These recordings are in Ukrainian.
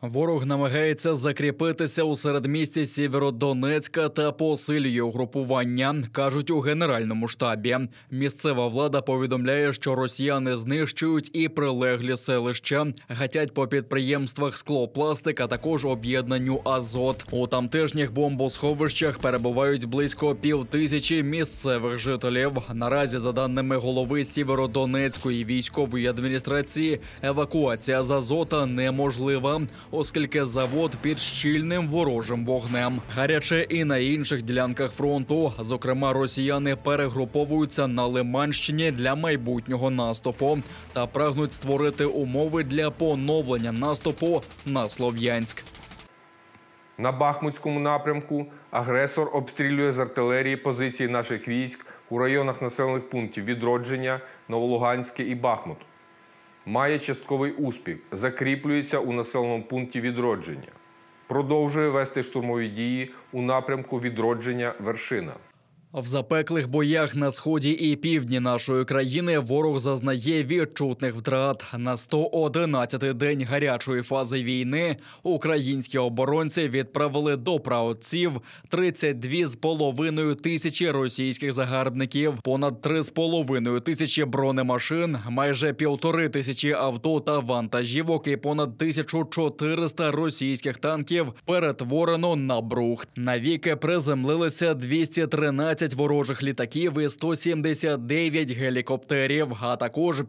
Ворог намагається закріпитися у середмісті Сєвєродонецька та посилює угрупування, кажуть у Генеральному штабі. Місцева влада повідомляє, що росіяни знищують і прилеглі селища, гатять по підприємствах «Склопластик», а також об'єднанню «Азот». У тамтешніх бомбосховищах перебувають близько 5000 місцевих жителів. Наразі, за даними голови Сєвєродонецької військової адміністрації, евакуація з «Азота» неможлива, оскільки завод під щільним ворожим вогнем. Гаряче і на інших ділянках фронту. Зокрема, росіяни перегруповуються на Лиманщині для майбутнього наступу та прагнуть створити умови для поновлення наступу на Слов'янськ. На Бахмутському напрямку агресор обстрілює з артилерії позиції наших військ у районах населених пунктів Відродження, Новолуганське і Бахмут. Має частковий успіх, закріплюється у населеному пункті Відродження. Продовжує вести штурмові дії у напрямку Відродження-Вершина. В запеклих боях на сході і півдні нашої країни ворог зазнає відчутних втрат. На 111-й день гарячої фази війни українські оборонці відправили до праотців 32,5 тисячі російських загарбників, понад 3,5 тисячі бронемашин, майже 1,5 тисячі авто та вантажівок і понад 1400 російських танків перетворено на брухт. Навіки приземлилися 213 ворожих літаків і 179 гелікоптерів, а також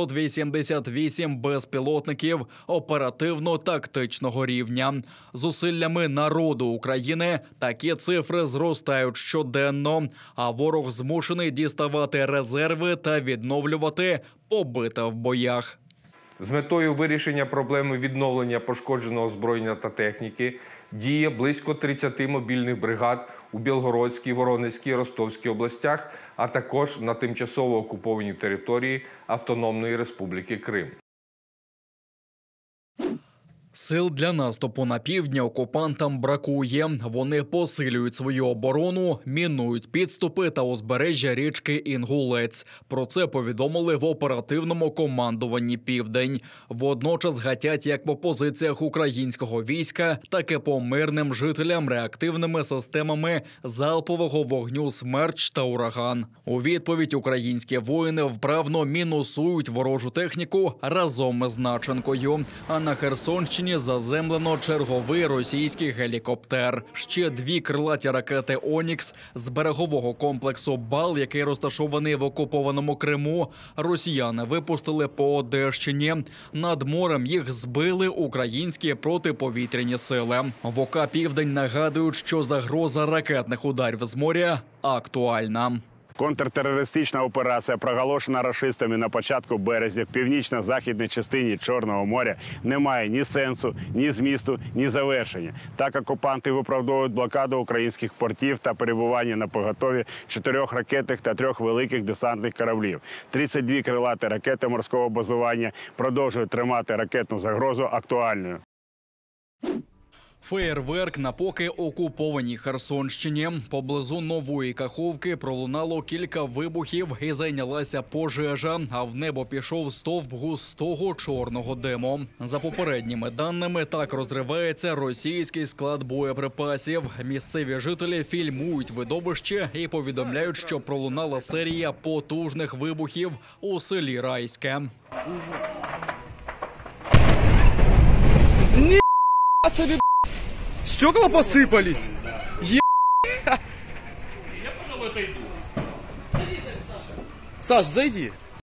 588 безпілотників оперативно-тактичного рівня. Зусиллями народу України такі цифри зростають щоденно, а ворог змушений діставати резерви та відновлювати побите в боях. З метою вирішення проблеми відновлення пошкодженого озброєння та техніки діє близько 30 мобільних бригад у Білгородській, Воронезькій, Ростовській областях, а також на тимчасово окупованій території Автономної Республіки Крим. Сил для наступу на півдні окупантам бракує. Вони посилюють свою оборону, мінують підступи та узбережжя річки Інгулець. Про це повідомили в оперативному командуванні «Південь». Водночас гатять як по позиціях українського війська, так і по мирним жителям реактивними системами залпового вогню «Смерч» та «Ураган». У відповідь українські воїни вправно мінусують ворожу техніку разом із начинкою. А на Херсонщині заземлено черговий російський гелікоптер. Ще 2 крилаті ракети «Онікс» з берегового комплексу «Бал», який розташований в окупованому Криму, росіяни випустили по Одещині. Над морем їх збили українські протиповітряні сили. В ОК «Південь» нагадують, що загроза ракетних ударів з моря актуальна. Контртерористична операція, проголошена рашистами на початку березня в північно-західній частині Чорного моря, не має ні сенсу, ні змісту, ні завершення. Так окупанти виправдовують блокаду українських портів та перебування на поготові 4 ракетних та 3 великих десантних кораблів. 32 крилаті ракети морського базування продовжують тримати ракетну загрозу актуальною. Феєрверк на поки окупованій Херсонщині. Поблизу Нової Каховки пролунало кілька вибухів і зайнялася пожежа, а в небо пішов стовп густого чорного диму. За попередніми даними, так розривається російський склад боєприпасів. Місцеві жителі фільмують видовище і повідомляють, що пролунала серія потужних вибухів у селі Райське. Стекла посыпались. Я, пожалуй, отойду. Саш, зайди.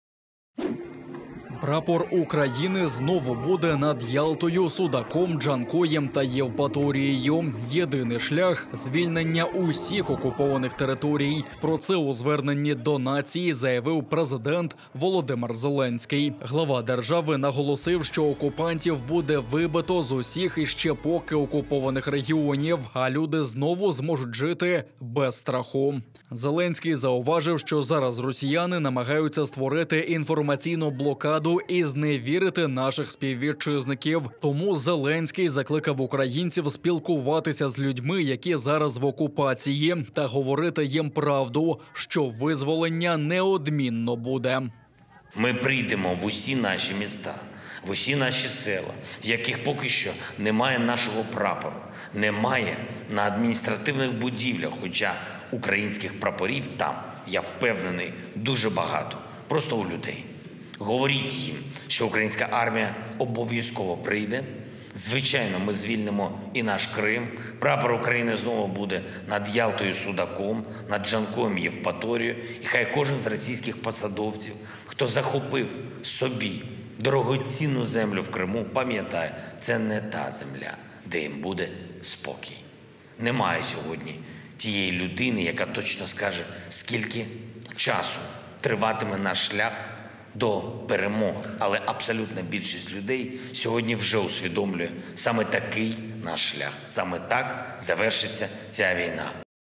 Прапор України знову буде над Ялтою, Судаком, Джанкоєм та Євпаторією. Єдиний шлях – звільнення усіх окупованих територій. Про це у зверненні до нації заявив президент Володимир Зеленський. Глава держави наголосив, що окупантів буде вибито з усіх іще поки окупованих регіонів, а люди знову зможуть жити без страху. Зеленський зауважив, що зараз росіяни намагаються створити інформаційну блокаду і зневірити наших співвітчизників. Тому Зеленський закликав українців спілкуватися з людьми, які зараз в окупації, та говорити їм правду, що визволення неодмінно буде. Ми прийдемо в усі наші міста, в усі наші села, в яких поки що немає нашого прапору, немає на адміністративних будівлях, хоча українських прапорів там, я впевнений, дуже багато, просто у людей. Говоріть їм, що українська армія обов'язково прийде. Звичайно, ми звільнимо і наш Крим. Прапор України знову буде над Ялтою Судаком, над Джанкоєм Євпаторією. І хай кожен з російських посадовців, хто захопив собі дорогоцінну землю в Криму, пам'ятає, це не та земля, де їм буде спокій. Немає сьогодні тієї людини, яка точно скаже, скільки часу триватиме наш шлях до перемоги. Але абсолютна більшість людей сьогодні вже усвідомлює, саме такий наш шлях, саме так завершиться ця війна.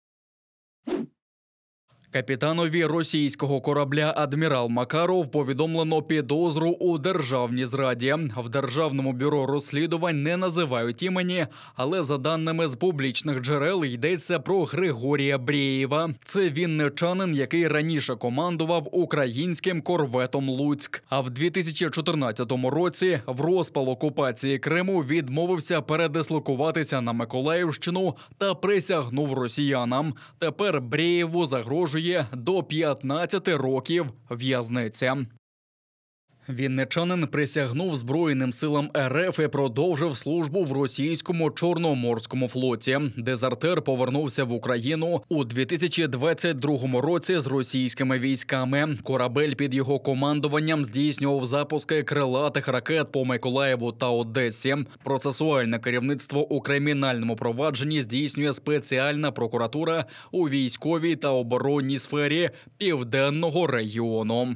Капітанові російського корабля «Адмірал Макаров» повідомлено підозру у державній зраді. В Державному бюро розслідувань не називають імені, але за даними з публічних джерел йдеться про Григорія Брєєва. Це вінничанин, який раніше командував українським корветом «Луцьк». А в 2014 році в розпал окупації Криму відмовився передислокуватися на Миколаївщину та присягнув росіянам. Тепер Брєєву загрожує до 15 років в'язниці. Вінничанин присягнув Збройним силам РФ і продовжив службу в російському Чорноморському флоті. Дезертир повернувся в Україну у 2022 році з російськими військами. Корабель під його командуванням здійснював запуски крилатих ракет по Миколаєву та Одесі. Процесуальне керівництво у кримінальному провадженні здійснює спеціальна прокуратура у військовій та оборонній сфері Південного регіону.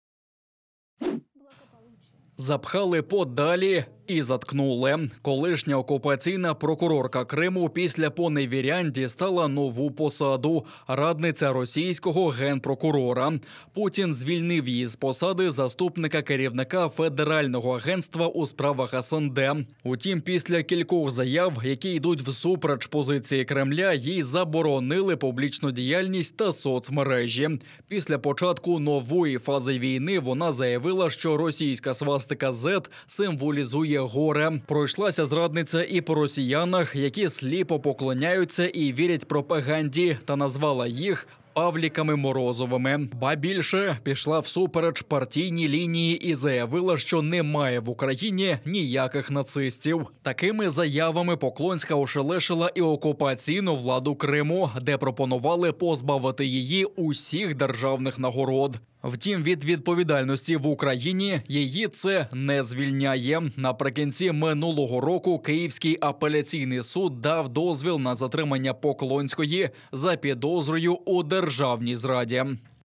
Запхали подалі і заткнули. Колишня окупаційна прокурорка Криму після поневірянь дістала нову посаду – радниця російського генпрокурора. Путін звільнив її з посади заступника керівника Федерального агентства у справах СНД. Утім, після кількох заяв, які йдуть всупереч позиції Кремля, їй заборонили публічну діяльність та соцмережі. Після початку нової фази війни вона заявила, що російська свастика Z символізує горе. Пройшлася зрадниця і по росіянах, які сліпо поклоняються і вірять пропаганді, та назвала їх Павліками Морозовими. Ба більше, пішла всупереч партійній лінії і заявила, що немає в Україні ніяких нацистів. Такими заявами Поклонська ошелешила і окупаційну владу Криму, де пропонували позбавити її усіх державних нагород. Втім, від відповідальності в Україні її це не звільняє. Наприкінці минулого року Київський апеляційний суд дав дозвіл на затримання Поклонської за підозрою у державній зраді.